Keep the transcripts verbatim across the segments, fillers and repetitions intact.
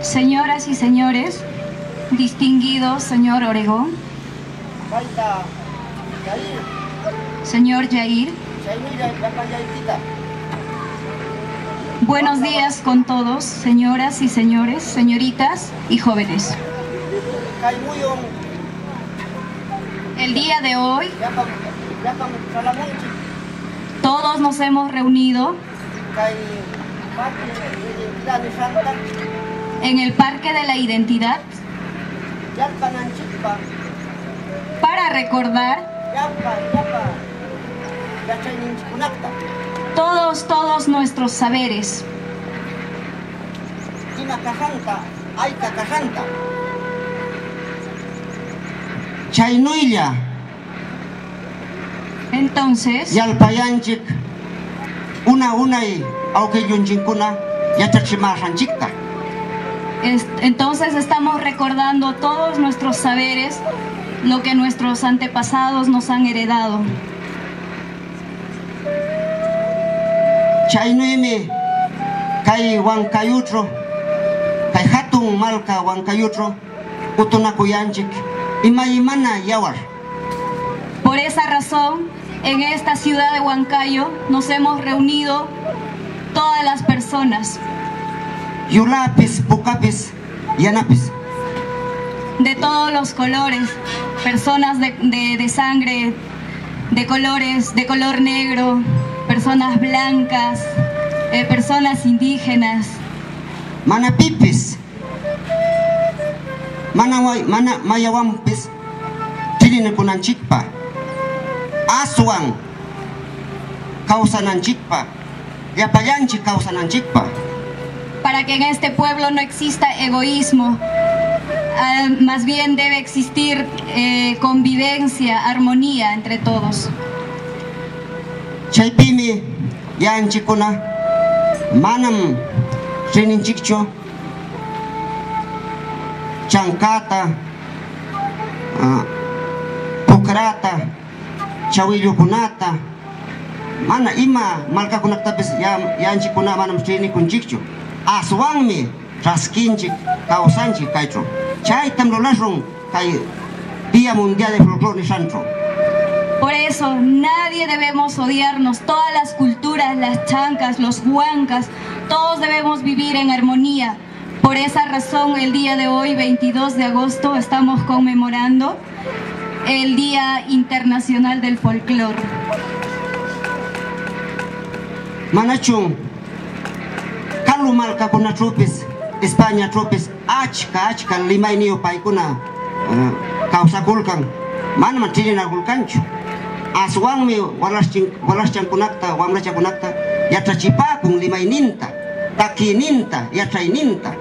Señoras y señores, distinguido señor Oregón, señor Yair, buenos días con todos, señoras y señores, señoritas y jóvenes. El día de hoy, todos nos hemos reunido en el Parque de la Identidad para recordar todos, todos nuestros saberes. Chaynuilla. Entonces, Yalpayanchik, una una y aunque yunchinkuna, yachachimashanchikta. Entonces estamos recordando todos nuestros saberes, lo que nuestros antepasados nos han heredado. Chaynuimi, kay Huancayutro, kay hatun malka Huancayutro, utunakuyanchik, imaymana yawar. Por esa razón, en esta ciudad de Huancayo nos hemos reunido todas las personas. Yulapis, pukapis, yanapis. De todos los colores, personas de, de, de sangre, de colores, de color negro, personas blancas, eh, personas indígenas. Manapipis, mana mana mayawampis, chirinekunanchikpa, aswan, kausananchikpa, yapayanchik kausananchikpa. Para que en este pueblo no exista egoísmo, uh, más bien debe existir eh, convivencia, armonía entre todos. Chaypimi yanchikuna manam rininchikchu chankata, uh, pukrata, chawillukunata, mana ima malkakunaktapis yanchikuna manam rinikunchikchu. Aswanmi raskinchik kawsanchik kaytro. Chaytam lulashun kay Día Mundial de Folclore nishancho. Por eso nadie debemos odiarnos, todas las culturas, las chancas, los huancas, todos debemos vivir en armonía. Por esa razón el día de hoy, veintidós de agosto, estamos conmemorando el Día Internacional del Folclore. Manachun Kalu malka kuna tropis, España tropis, achka achka limaynio paykuna kawsakulkan, mana mantirinagulkanchu. Aswanmi walaschankunakta, wamrachakunakta yatrachipakun limayninta, takininta, yatrayninta.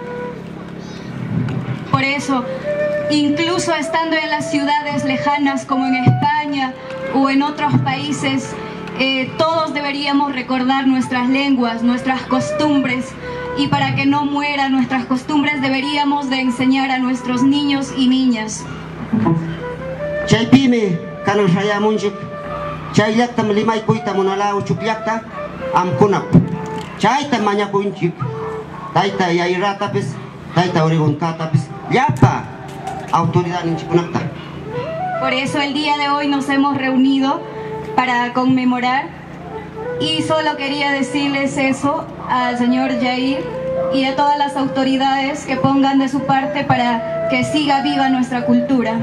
Por eso, incluso estando en las ciudades lejanas como en España o en otros países, Eh, todos deberíamos recordar nuestras lenguas, nuestras costumbres, y para que no mueran nuestras costumbres deberíamos de enseñar a nuestros niños y niñas. Chaypimi kanan shayamunchik, chaylaktam limaykuyta munala uchuklakta amkunap. Chaytam mañakunchik, tayta yayratapis, tayta Oregonkatapis, llapa autoridad ninchikunakta. Por eso el día de hoy nos hemos reunido para conmemorar, y solo quería decirles eso al señor Yair y a todas las autoridades que pongan de su parte para que siga viva nuestra cultura.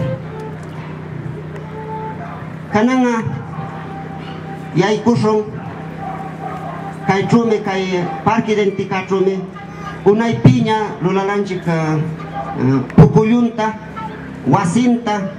Kananga yaykushun kay trume kay parque identica trume unay piña lulalanchik pukuyunta, wasinta,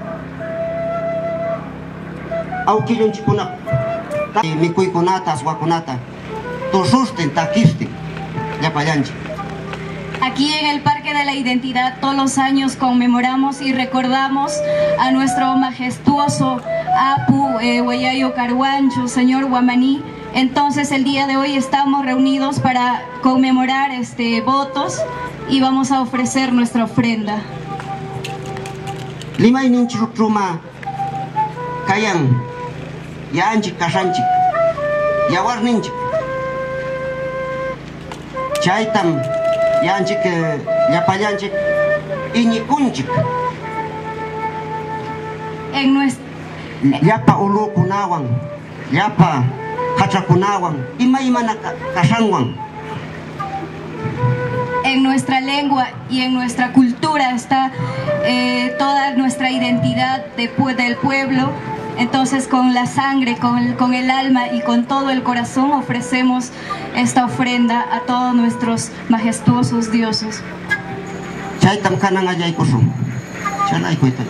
awkillunchikuna mikuykunata, aswakunata tususten, takisten, llapallanchik. Aquí en el Parque de la Identidad todos los años conmemoramos y recordamos a nuestro majestuoso Apu eh, Huayayo Carhuancho, señor Guamaní. Entonces el día de hoy estamos reunidos para conmemorar este votos y vamos a ofrecer nuestra ofrenda. Limay ninchik truma kayan yanchik kashanchik yawar ninchik chaytam yanchik llapayanchik iñikunchik En nuestra, llapa ulukunawan llapa hachakunawan ima imana kashanwan. en nuestra lengua y en nuestra cultura está eh, toda nuestra identidad de, del pueblo. Entonces con la sangre, con, con el alma y con todo el corazón ofrecemos esta ofrenda a todos nuestros majestuosos dioses. Chaytam kanan ayaykusun. Chalay kuita.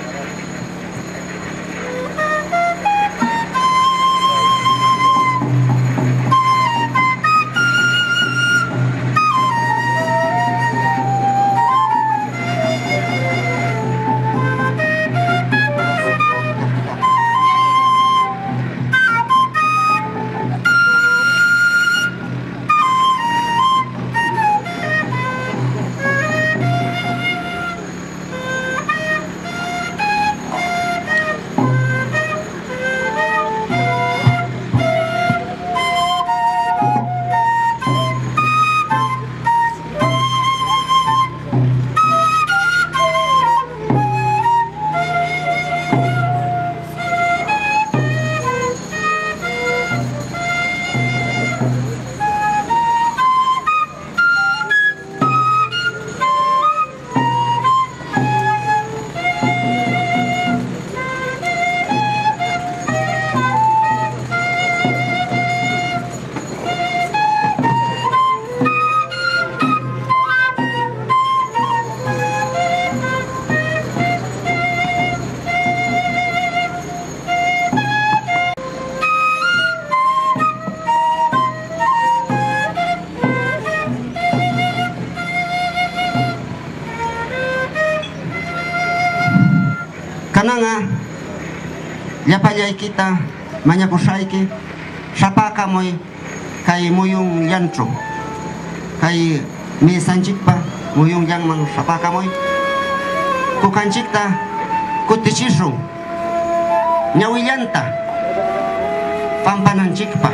Kananga llapallay kita mañakusayki sapaka moy kay muyung yancho kay misanchikpa muyung yanman sapaka moy kukanchikta kutichishu ñawillanta pampananchikpa.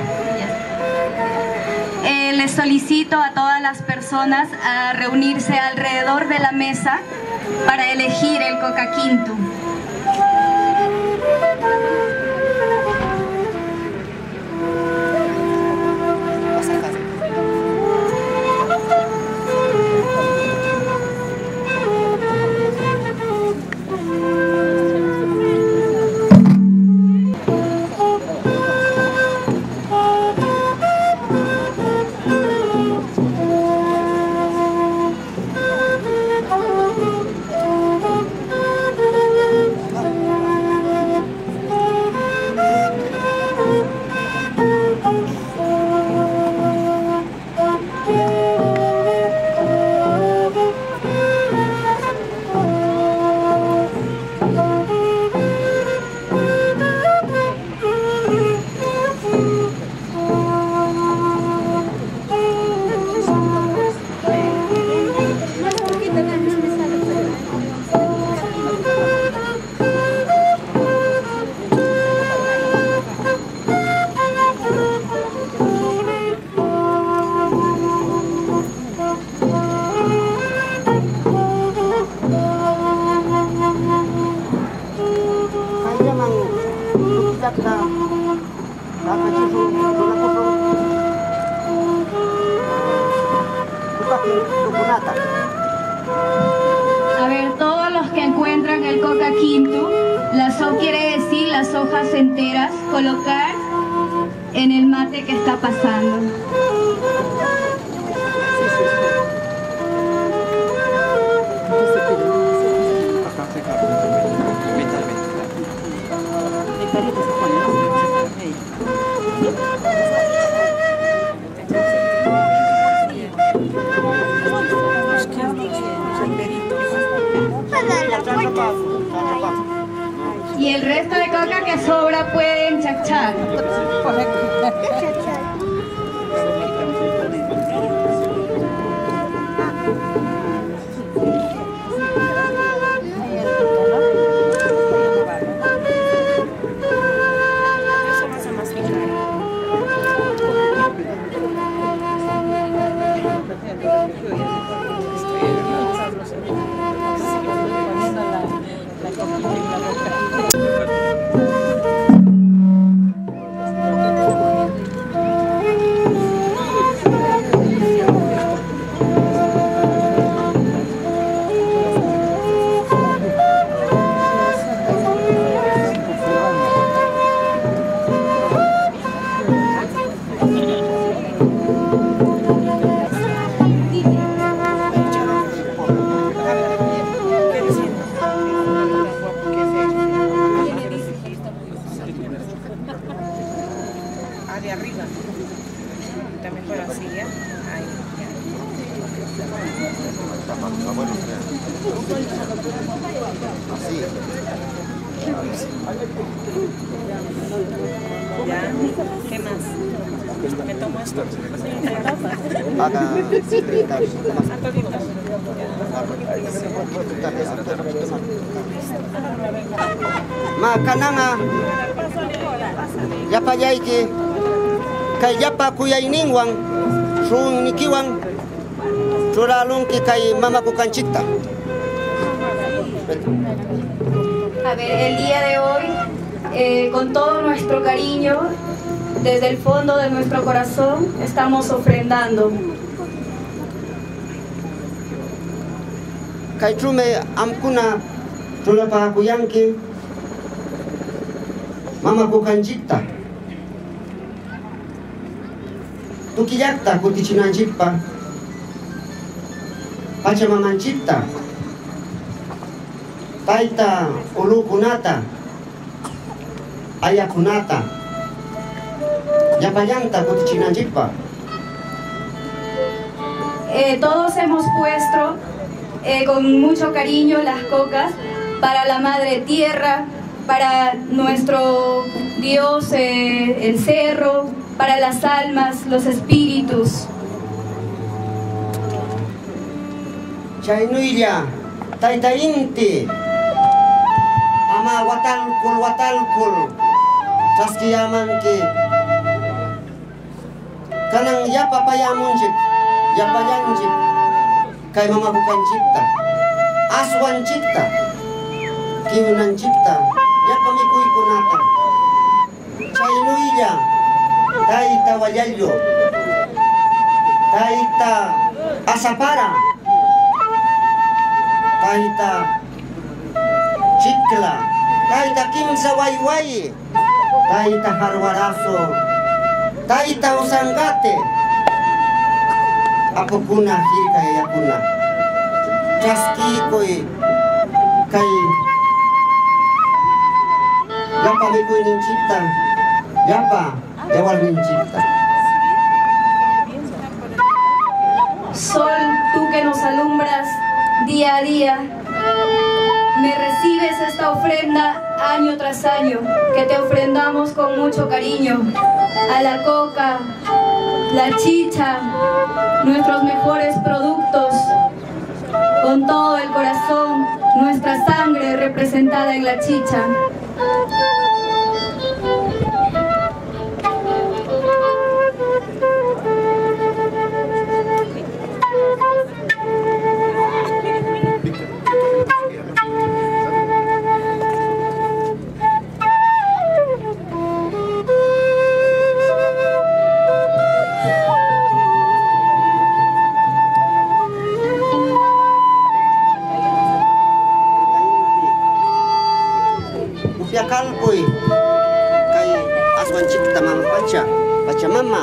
Eh, les solicito a todas las personas a reunirse alrededor de la mesa para elegir el coca quinto. A ver, todos los que encuentran el coca quinto, las hojas quiere decir las hojas enteras, colocar en el mate que está pasando. Y el resto de coca que sobra pueden chachar. Ya, ¿qué más? Me tomo esto. Haga secretario. Makananga yapa yaiki kay yapa kuyayninwan ruwnikiwan churalunki kay mama kukanchikta. A ver, el día de hoy, eh, con todo nuestro cariño, desde el fondo de nuestro corazón, estamos ofrendando. Kay trume amkuna tulapa kuyanki mama kukanchikta. Tukiyakta kutichinanchikpa pachamamanchikta. Taita ulukunata ayakunata yapayanta kutichinanchikpa. Eh, todos hemos puesto eh, con mucho cariño las cocas para la Madre Tierra, para nuestro Dios, eh, el cerro, para las almas, los espíritus. Chaynuilla taita inti ama watalkul watalkul taskiyamanki kanang yapa payamunchik yapayanchik kay mama bukanchikta aswanchikta kiunanchikta yapa mikuykunata chaynuilla taita wallallo taita asapara taita chikla taita kimsa waiwai taita harwaraso taita usangate apukuna hirka yakuna chaskikoy kay yapa mikoy ninchikta yapa yawal ninchikta. Sol, tú que nos alumbras día a día, me recibes esta ofrenda año tras año, que te ofrendamos con mucho cariño, a la coca, la chicha, nuestros mejores productos, con todo el corazón, nuestra sangre representada en la chicha. Kalpoy kay aswanchikta mama pacha pacha mama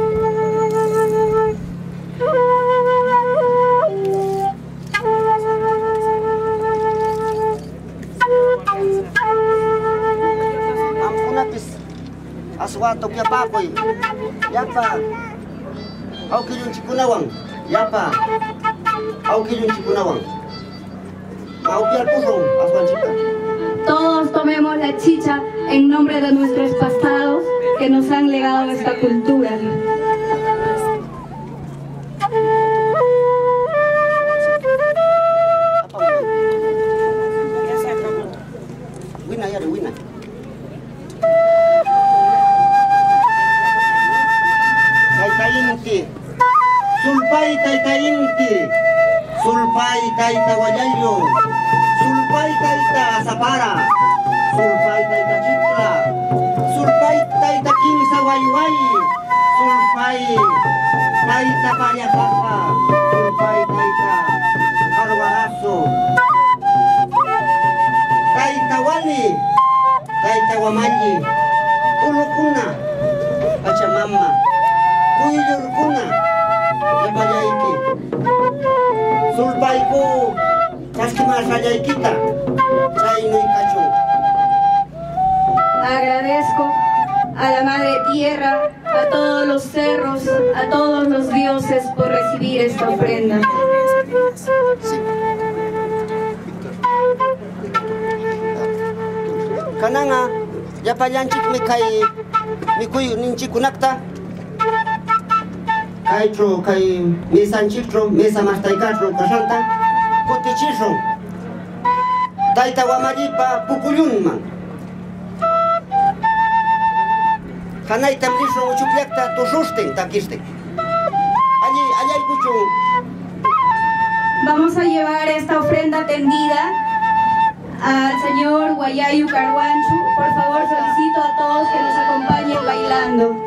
ampunapis aswato yapakoy yapa aukilun chikunawang yapa aukilun chikunawang maupial pusong aswanchikta. Todos tomemos la chicha en nombre de nuestros pasados que nos han legado esta cultura. Taitainti, sulpai taitainti, sulpai taita wayallo, sulpai taita asapara, sulpai taita chikla, sulpai taita kimsa waiwai, sulpai taita pariakapa, sulpai taita harwaraso, taita wali, taita wamani, ulukuna, pachamama, kuyurkuna, yapayaiki, sulpai ko kita. Agradezco a la Madre Tierra, a todos los cerros, a todos los dioses por recibir esta ofrenda. Sí. Kananga, ya payanchik me kai mi kuy ninchi kunakta. Kaitro kai mesa anchitro, mesa mastaikatro kashanta, kotichitro. Taita wamaripa pukuyunman. Hanay tamlisro uchupiakta tushusten takiste. Allí, allá hay mucho. Vamos a llevar esta ofrenda tendida al señor Huayayu Carhuancho. Por favor, solicito a todos que nos acompañen bailando.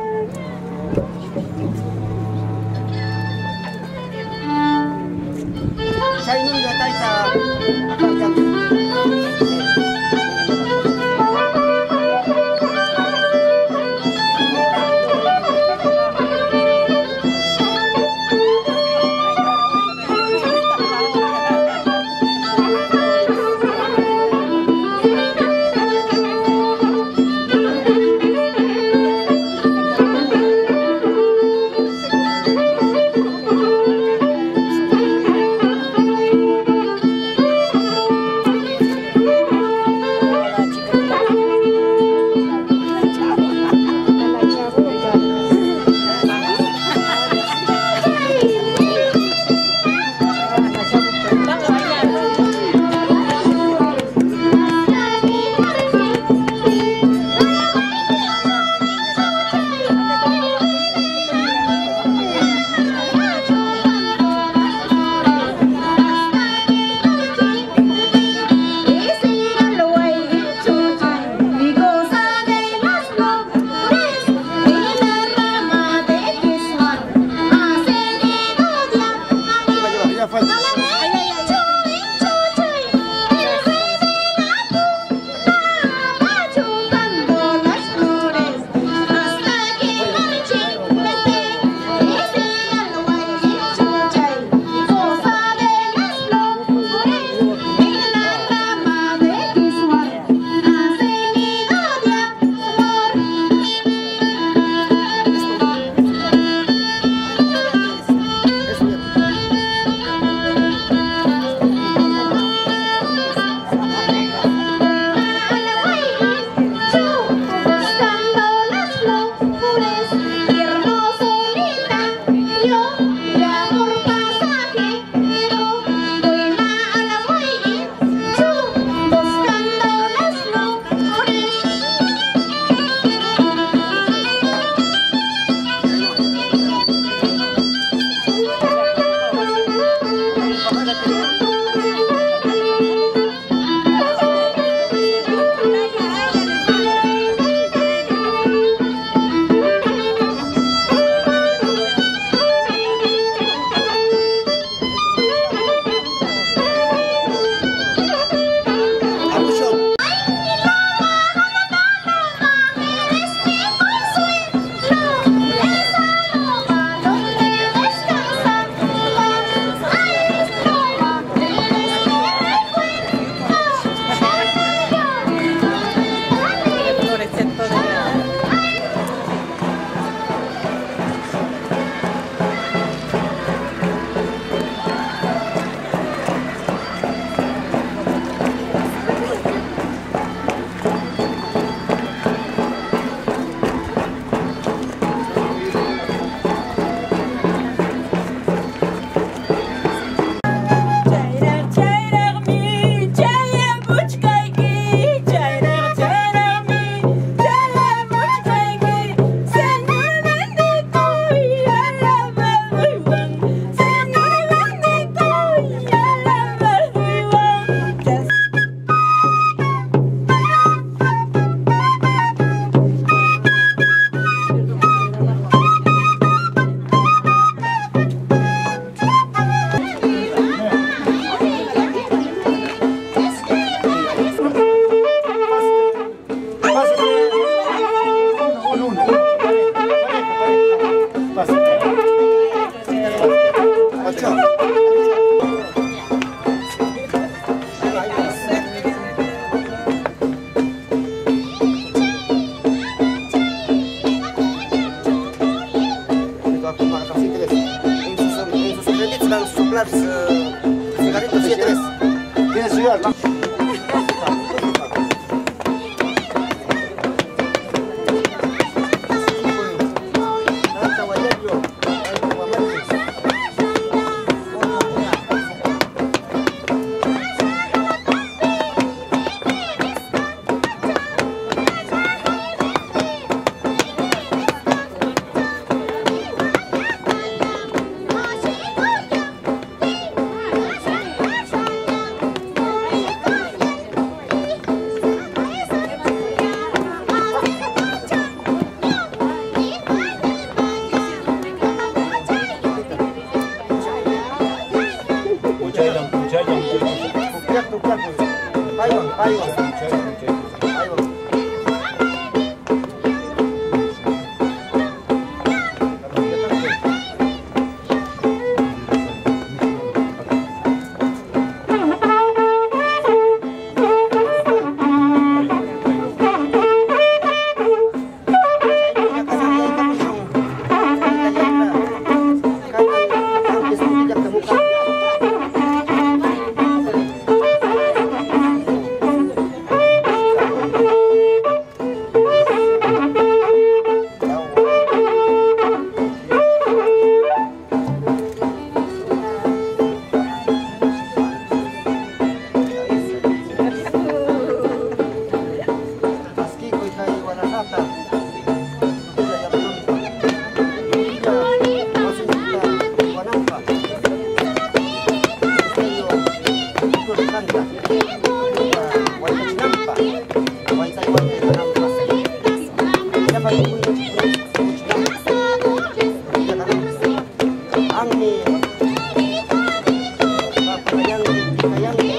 Muchachos, muchachos, muchachos. Tupiak, tupiak. Ahí va, ahí va. Muchachos, muchachos. Ahí va. Ang ni, papayang, papayang,